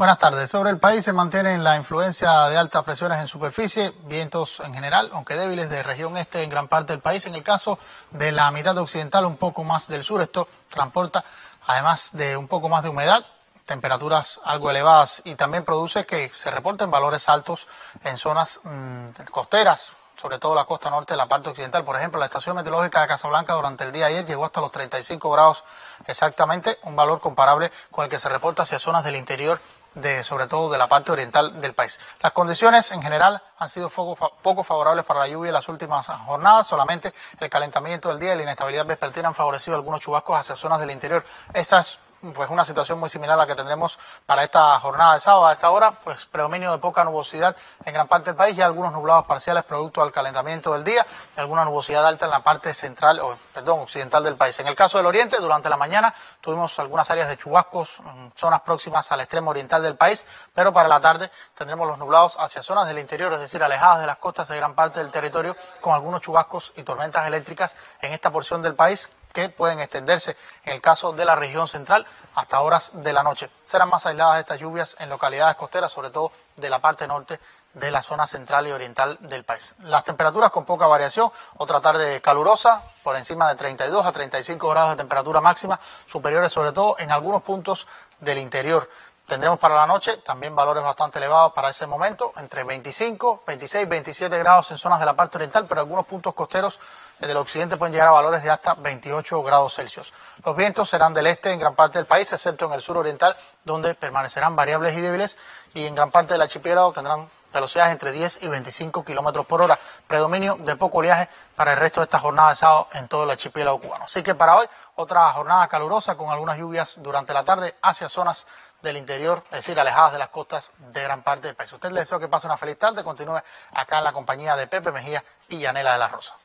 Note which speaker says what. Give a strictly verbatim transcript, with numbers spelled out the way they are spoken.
Speaker 1: Buenas tardes. Sobre el país se mantiene la influencia de altas presiones en superficie, vientos en general, aunque débiles, de región este en gran parte del país. En el caso de la mitad occidental, un poco más del sur, esto transporta, además de un poco más de humedad, temperaturas algo elevadas y también produce que se reporten valores altos en zonas mmm, costeras, sobre todo la costa norte de la parte occidental. Por ejemplo, la estación meteorológica de Casablanca durante el día de ayer llegó hasta los treinta y cinco grados exactamente, un valor comparable con el que se reporta hacia zonas del interior, de sobre todo de la parte oriental del país. Las condiciones en general han sido poco, poco favorables para la lluvia en las últimas jornadas. Solamente el calentamiento del día y la inestabilidad vespertina han favorecido algunos chubascos hacia zonas del interior. Esta es pues una situación muy similar a la que tendremos para esta jornada de sábado. A esta hora, pues predominio de poca nubosidad en gran parte del país, ya algunos nublados parciales producto del calentamiento del día y alguna nubosidad alta en la parte central, o perdón, occidental del país. En el caso del oriente, durante la mañana tuvimos algunas áreas de chubascos en zonas próximas al extremo oriental del país, pero para la tarde tendremos los nublados hacia zonas del interior, es decir, alejadas de las costas de gran parte del territorio, con algunos chubascos y tormentas eléctricas en esta porción del país, que pueden extenderse en el caso de la región central hasta horas de la noche. Serán más aisladas estas lluvias en localidades costeras, sobre todo de la parte norte de la zona central y oriental del país. Las temperaturas con poca variación, otra tarde calurosa, por encima de treinta y dos a treinta y cinco grados de temperatura máxima, superiores sobre todo en algunos puntos del interior. Tendremos para la noche también valores bastante elevados para ese momento, entre veinticinco, veintiséis, veintisiete grados en zonas de la parte oriental, pero algunos puntos costeros del occidente pueden llegar a valores de hasta veintiocho grados Celsius. Los vientos serán del este en gran parte del país, excepto en el sur oriental, donde permanecerán variables y débiles, y en gran parte del archipiélago tendrán velocidades entre diez y veinticinco kilómetros por hora. Predominio de poco oleaje para el resto de esta jornada de sábado en todo el archipiélago cubano. Así que para hoy, otra jornada calurosa con algunas lluvias durante la tarde hacia zonas del interior, es decir, alejadas de las costas de gran parte del país. Usted le deseo que pase una feliz tarde, continúe acá en la compañía de Pepe Mejía y Yanela de la Rosa.